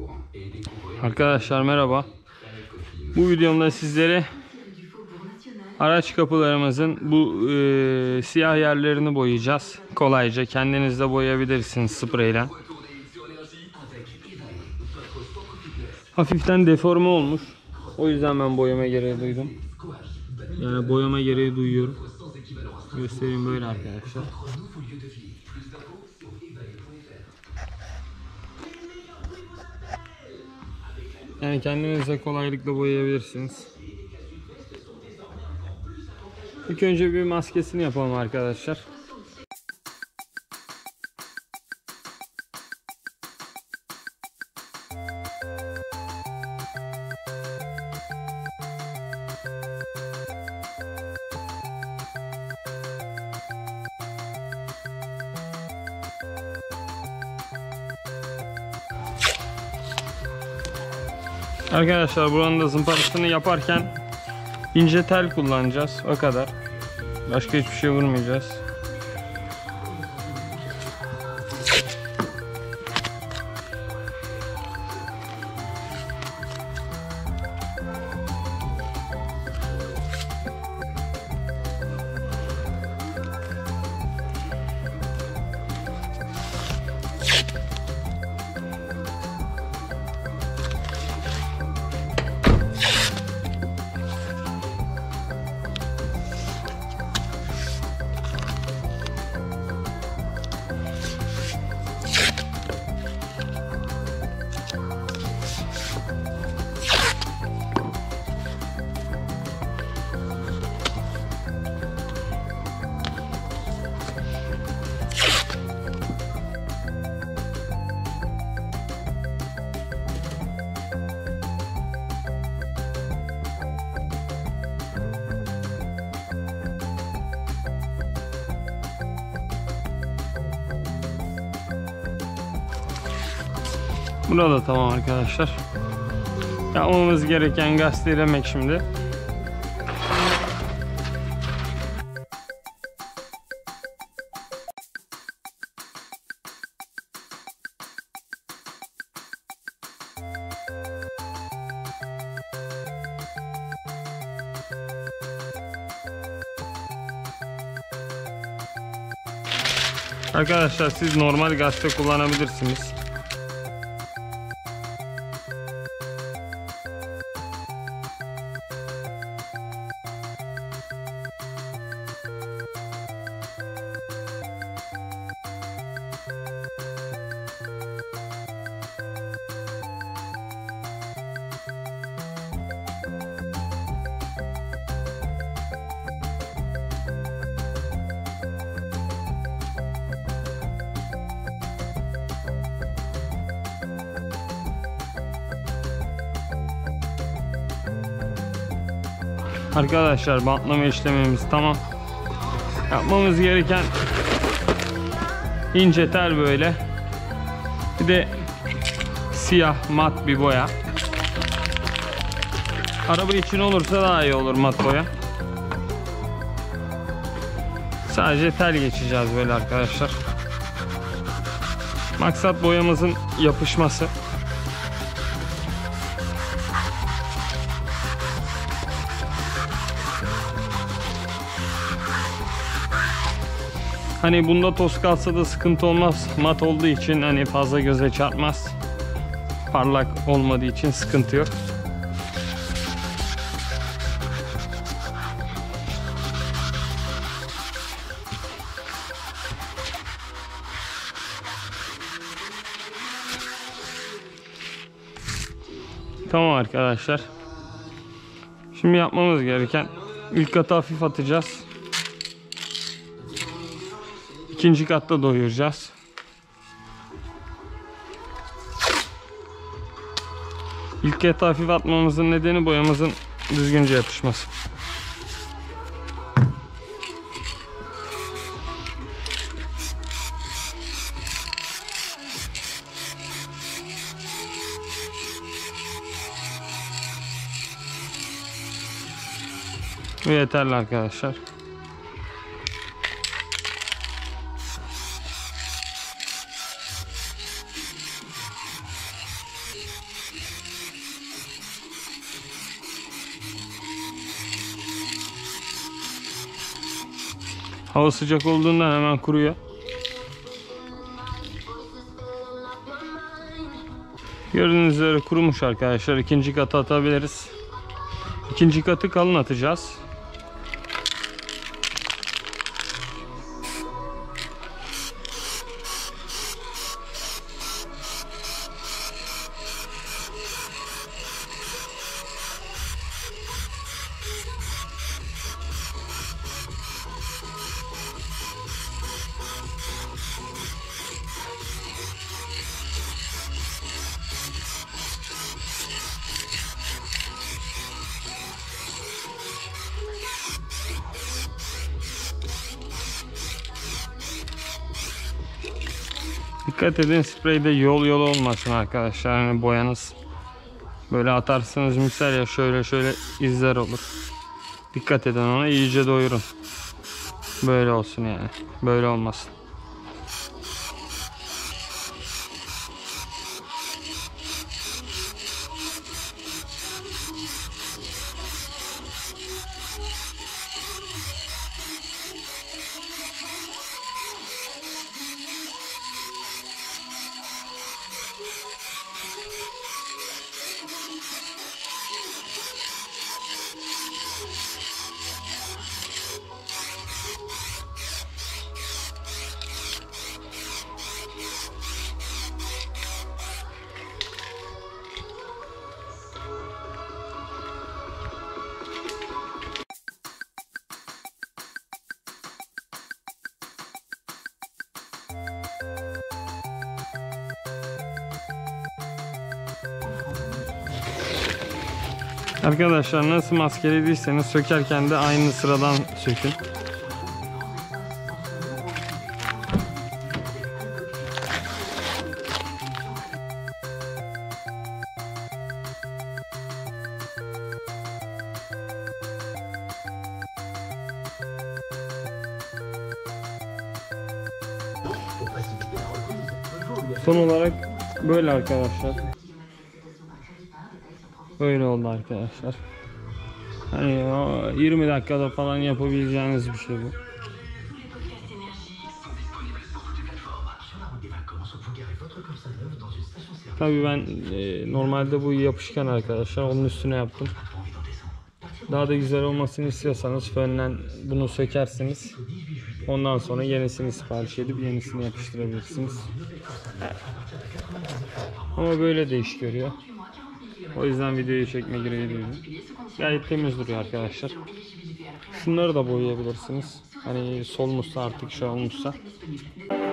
Arkadaşlar merhaba. Bu videomda sizlere araç kapılarımızın bu siyah yerlerini boyayacağız. Kolayca kendiniz de boyayabilirsiniz spreyle. Hafiften deforme olmuş. O yüzden ben boyama gereği duydum. Yani boyama gereği duyuyorum. Göstereyim böyle arkadaşlar. Yani kendiniz de kolaylıkla boyayabilirsiniz. İlk önce bir maskesini yapalım arkadaşlar. Arkadaşlar buranın da zımparasını yaparken ince tel kullanacağız. O kadar. Başka hiçbir şey vurmayacağız. Burada tamam arkadaşlar. Yapmamız gereken gazetelemek şimdi. Arkadaşlar siz normal gazete kullanabilirsiniz. Arkadaşlar bantlama işlemimiz tamam. Yapmamız gereken ince tel böyle. Bir de siyah mat bir boya. Araba için olursa daha iyi olur mat boya. Sadece tel geçeceğiz böyle arkadaşlar. Maksat boyamızın yapışması. Hani bunda toz kalsa da sıkıntı olmaz. Mat olduğu için hani fazla göze çarpmaz. Parlak olmadığı için sıkıntı yok. Tamam arkadaşlar. Şimdi yapmamız gereken ilk katı hafif atacağız. İkinci katta doyuracağız. İlk katı hafif atmamızın nedeni boyamızın düzgünce yapışması. Bu yeterli arkadaşlar. Hava sıcak olduğundan hemen kuruyor. Gördüğünüz üzere kurumuş arkadaşlar. İkinci katı atabiliriz. İkinci katı kalın atacağız. Dikkat edin, spreyde yol olmasın arkadaşlar. Yani boyanız böyle atarsanız misal ya şöyle izler olur. Dikkat edin, ona iyice doyurun. Böyle olsun yani. Böyle olmasın. Arkadaşlar nasıl maskelediyseniz sökerken de aynı sıradan sökün. Son olarak böyle arkadaşlar. Böyle oldu arkadaşlar. Hani 20 dakikada falan yapabileceğiniz bir şey bu. Tabii ben normalde bu yapışkan arkadaşlar, onun üstüne yaptım. Daha da güzel olmasını istiyorsanız fönden bunu sökersiniz. Ondan sonra yenisini sipariş edip yenisini yapıştırabilirsiniz. Ama böyle de iş görüyor. O yüzden videoyu çekme gereği duydum. Gayet temiz duruyor arkadaşlar. Şunları da boyayabilirsiniz. Hani solmuşsa artık şey olmuşsa.